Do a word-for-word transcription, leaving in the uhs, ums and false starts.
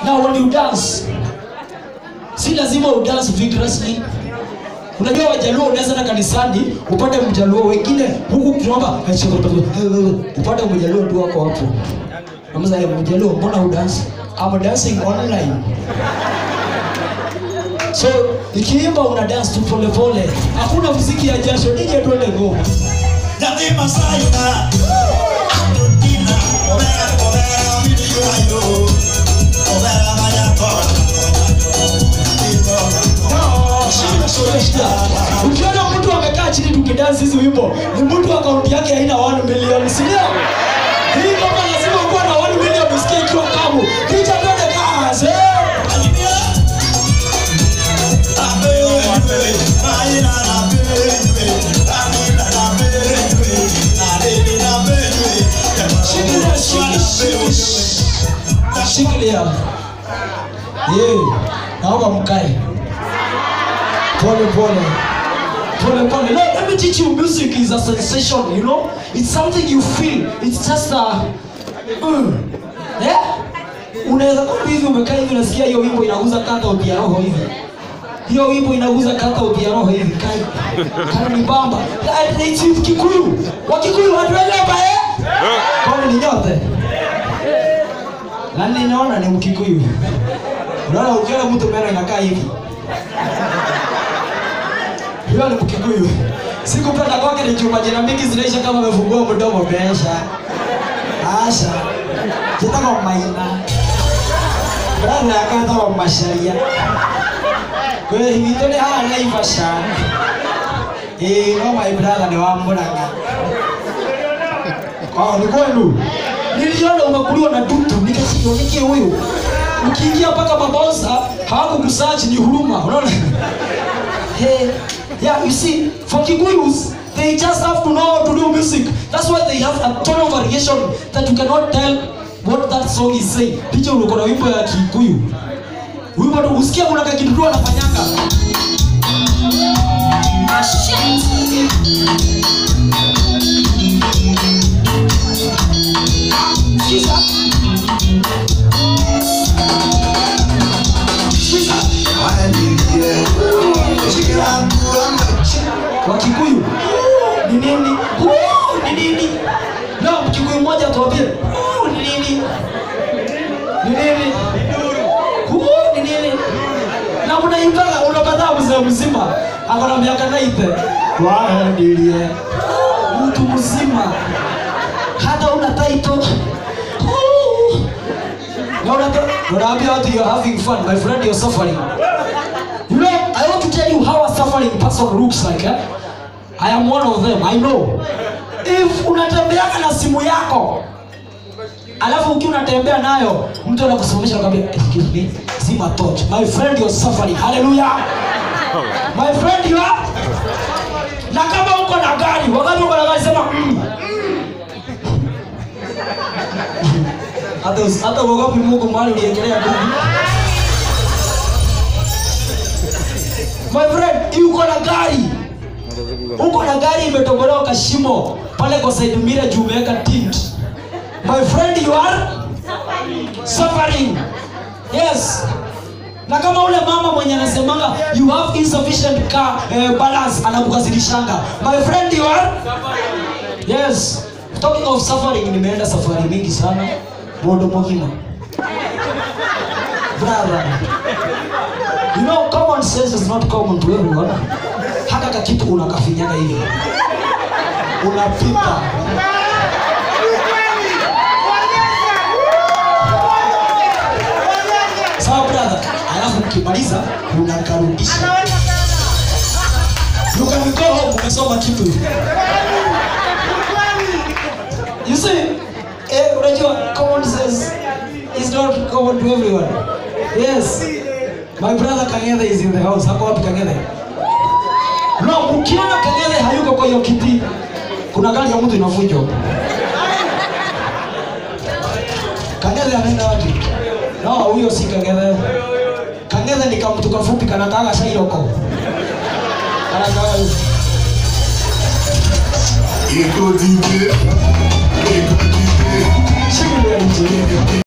Now when you dance, si lazima udance vigorously. Unajua Wajaluo unaweza na kanisani upate Mjaluo wengine huku tunaomba upate Mjaluo tu wako hapo. Namza ya Mjaluo mbona udance? I'm dancing online. So ikiimba una dance tu pole pole. Hakuna muziki ya jasho, nije tuende ngoma. Yati masaina. Atundina. Obera obera video ayo. Obera maya kona. Ukiona mtu amekaa chini tukidansi hizi wimbo, ni mtu akaunti yake haina one million, si ndio? Hii kama lazima kuwa na one million usikie kiwa kamu. Picha twende kazi. Shikilia. Yeah. Naomba mkae. Pole pole. Pole pole. Let, let me teach you, music is a sensation, you know? It's something you feel. It's just a... Uh, yeah? Unaweza kwa hivi umekaa hivi unasikia hiyo wimbo inaguza kata uti ya roho hivi. Hiyo wimbo inaguza kata uti ya roho hivi. Kai. Kama ni bamba. It's Kikuyu. Wa Kikuyu watu wale hapa eh? Kwa ni nyote. Nani naona ni Mkikuyu. Unaona ukiona mtu meno inakaa hivi. Hiyo ni Mkikuyu. Sikupenda kwake ni chuma jina mingi zinaisha kama amefungua mdomo besha. Asha. Kitaka maina. Brother akata wa masharia. Kwa hiyo hitole haa naivasha. Eh, no my brother ni wa mbonanga. Kwa ni kwenu. Niliona umekuliwa na dutu nikasikia huyo. Ukiingia paka mabonsa hawakukusearch ni huruma. Unaona? Hey, yeah, you see, for Kikuyus, they just have to know how to do music. That's why they have a ton of variation that you cannot tell what that song is saying. Picha uko na wimbo ya Kikuyu. Wimbo tu usikia kuna kitu tu anafanyanga. Sikiza. Wa Kikuyu ni nini? Ni nini? Na Kikuyu mmoja tuambie. Ni nini? Ni nini? Ni nini? Na unaimba unapata mzee mzima akona miaka naipe. Waandilie. Mtu mzima. Hata una title. No, no, no, you're having fun, my friend, you're suffering. You know, I want to tell you how a suffering person looks like, eh? I am one of them, I know. If unatembea na simu yako, alafu ukiwa unatembea nayo, mtu anakusimamisha anakuambia, excuse me, zima torch. My friend, you're suffering. Hallelujah. My friend, you are. Na kama uko na gari, wakati uko na gari sema, mm. Hata hata wogopi Mungu mahali uliendelea tu. My friend, uko na gari. Uko na gari imetobolewa kashimo pale kwa side mirror juu umeweka tint. My friend, you are suffering. Suffering. Yes. Na kama ule mama mwenye anasemanga you have insufficient car uh, balance anakukazilishanga. My friend, you are suffering. Yes. Talking of suffering, nimeenda safari mingi sana. Bodo Mogima. Brother. You know, common sense is not common to everyone. Hata kakitu unakafinyaga hivi. Unapita. Sawa brother, alafu ukimaliza unakarudisha. You can go home umesoma kitu. You see, eh, unajua common sense is not common to everyone. Yes. My brother Kang'ethe is in the house. Hako wapi Kang'ethe? No, ukiona Kang'ethe hayuko kwa hiyo kiti, kuna gari ya mtu inavunjwa. Kang'ethe anaenda wapi? No, huyo si Kang'ethe. Kang'ethe ni kama mtu kafupi kanataka shairoko. Anataka hiyo. Iko dibe. Iko dibe. Shikile nje.